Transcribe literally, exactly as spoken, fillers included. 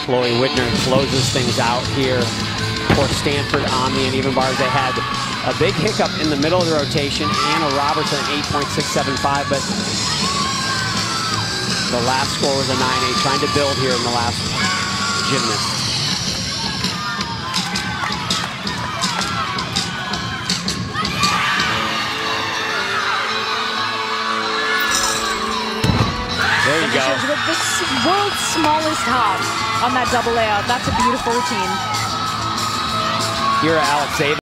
Chloe Widner closes things out here for Stanford on the uneven bars. They had a big hiccup in the middle of the rotation. Anna Robertson at eight point six seven five, but the last score was a nine eight, trying to build here in the last gymnast. There you go. With the world's smallest hop on that double layout. That's a beautiful routine. Here, Alex